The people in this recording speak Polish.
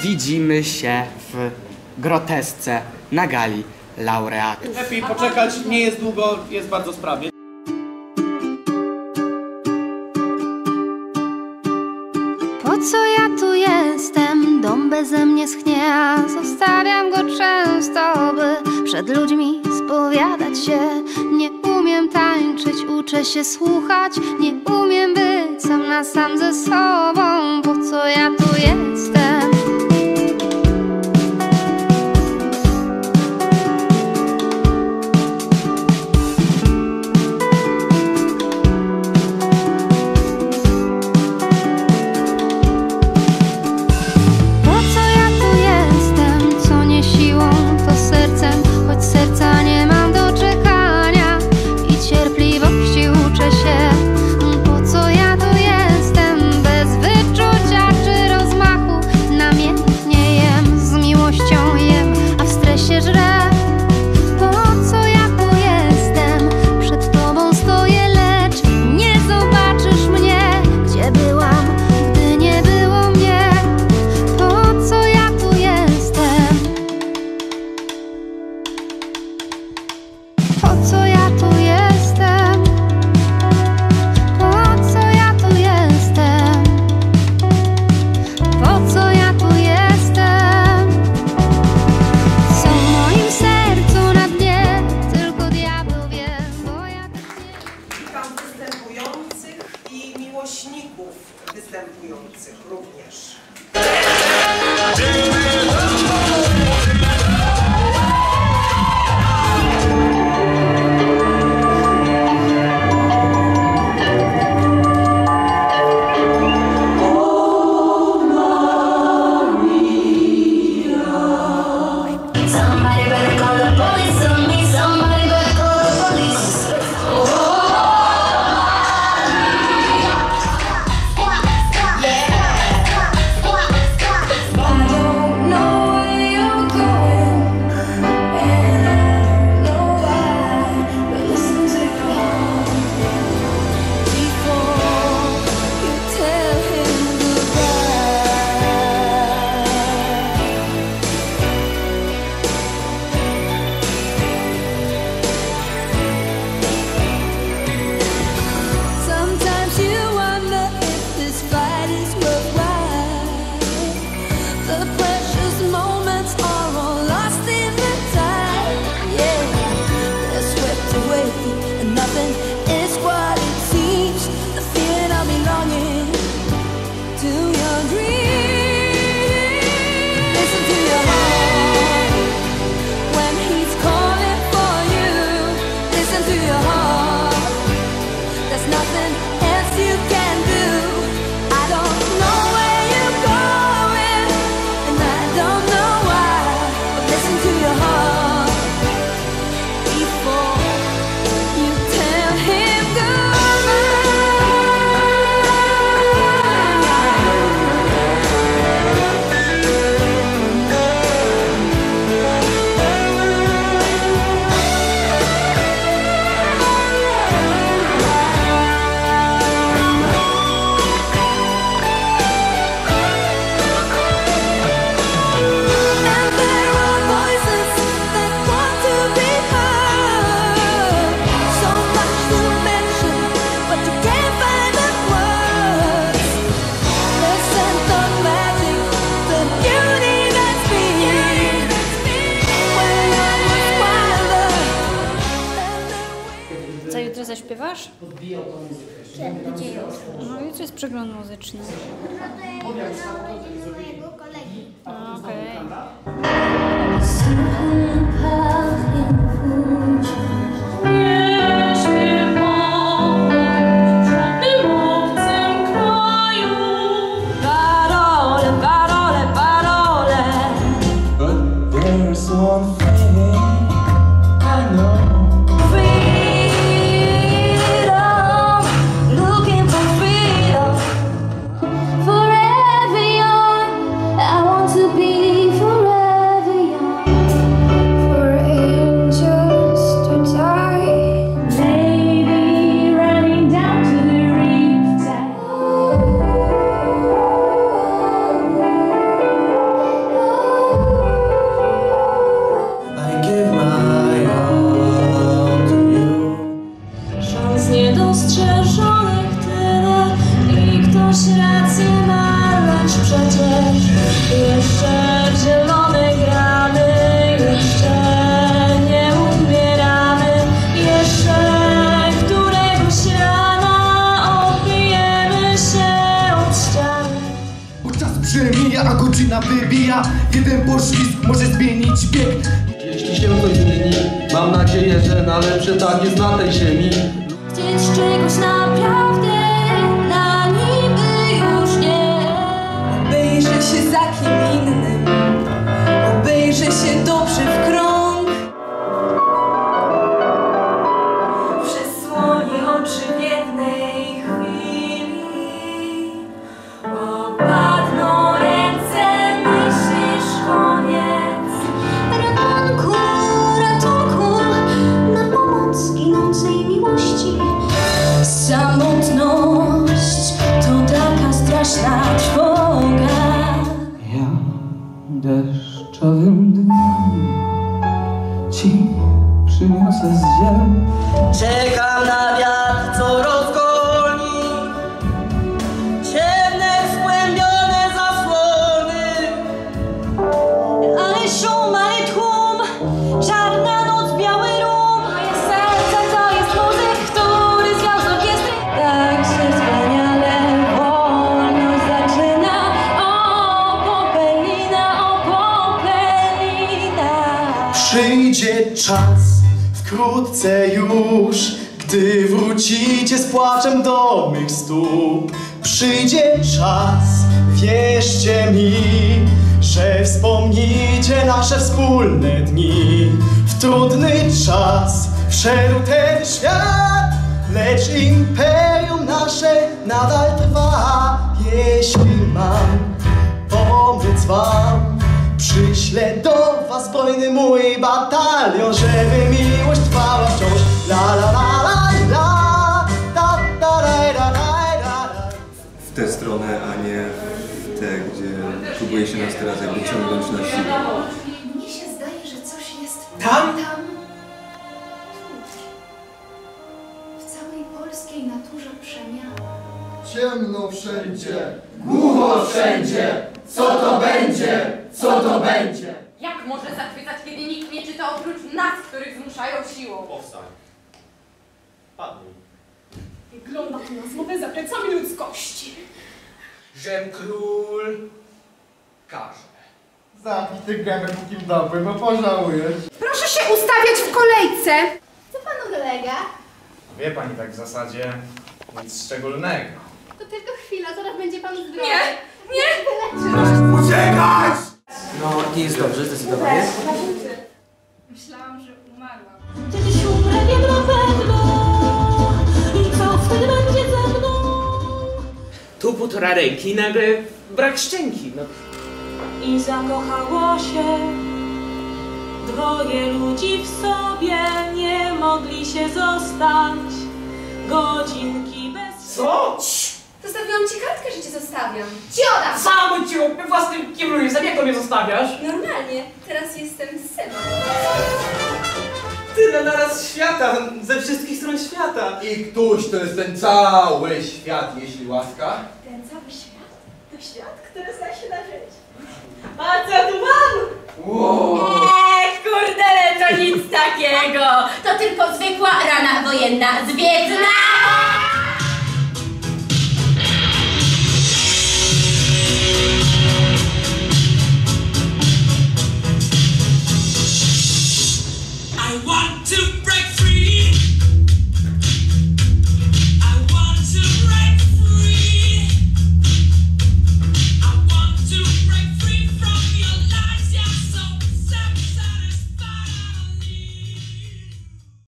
widzimy się w grotesce na gali laureatów. Lepiej poczekać, nie jest długo, jest bardzo sprawnie. Po co ja tu jestem? Dom beze mnie schnie, a zostawiam go często, by przed ludźmi spowiadać się. Nie umiem tańczyć, uczę się słuchać, nie umiem być sam na sam ze sobą. Po co ja tu jestem? Występujących również. Co jutro zaśpiewasz? Gdzie jutro? No jutro jest przegląd muzyczny. Mojego kolegi. Okej. Forever young. przemija, a godzina wybija. Jeden poślizg może zmienić bieg. Jeśli się coś zmieni, mam nadzieję, że na lepsze tak jest na tej ziemi. Chcieć czegoś naprawdę, na niby już nie. Obejrzę się za kim innym, obejrzę się dobrze w krąg. Przesłoni oczy w jednej chwili, opadną ręce, myślisz koniec. Ratunku, ratunku, na pomoc ginącej miłości. Samotność to taka straszna trwoga. Ja deszczowym dniem ci przyniosę z ziem. Czekam na wiatr, co rozgoni ciemne, skłębione zasłony. Ale szum, ale tłum, czarna noc, biały rum. Moje serce to jest muzyk, który związek jest. Tak się wspaniale wolno zaczyna. O, popelina, o, popelina. Przyjdzie czas, wkrótce już, gdy wrócicie z płaczem do mych stóp. Przyjdzie czas, wierzcie mi, że wspomnicie nasze wspólne dni. W trudny czas wszedł ten świat, lecz imperium nasze nadal trwa. Jeśli mam pomóc wam, przyślę do was zbrojny mój batalion, żeby miłość trwała wciąż. La la la la la, da da da da da da. W tę stronę, a nie w tę, gdzie próbuje się nas teraz jakby ciągnąć na siłę. Mnie się zdaje, że coś jest Tam? W całej polskiej naturze przemiana. Ciemno wszędzie. Głucho wszędzie! Co to będzie? Co to będzie? Jak może zachwycać, kiedy nikt nie czyta oprócz nas, których zmuszają siłą? Powstań. Padnij. Wygląda to na zmowę za plecami ludzkości. Żem król każe. Zamknij tę gębę, póki dobry, bo pożałujesz. Proszę się ustawiać w kolejce. Co panu dolega? Wie pani, tak w zasadzie nic szczególnego. To tylko chwila, zaraz będzie pan zdrowy. Nie! Uciekać! No, nie jest dobrze, zdecydowanie. Myślałam, że umarłam. Kiedyś umrę, wiem na pewno. I co wtedy będzie ze mną? Tu półtora ręki i nagle brak szczęki. No. I zakochało się dwoje ludzi w sobie, nie mogli się zostać godzinki bez... Co? Zostawiłam ci kartkę, że cię zostawiam. Cioda! Sam cię we własnym kiblu jestem, jak to mnie zostawiasz? Normalnie, teraz jestem synem. Ty na naraz świata, ze wszystkich stron świata. I któż to jest ten cały świat, jeśli łaska? Ten cały świat to świat, który zna się na żyć. A co tu mam? Wow. Kurde, to nic takiego. To tylko zwykła rana wojenna z Wietnamu.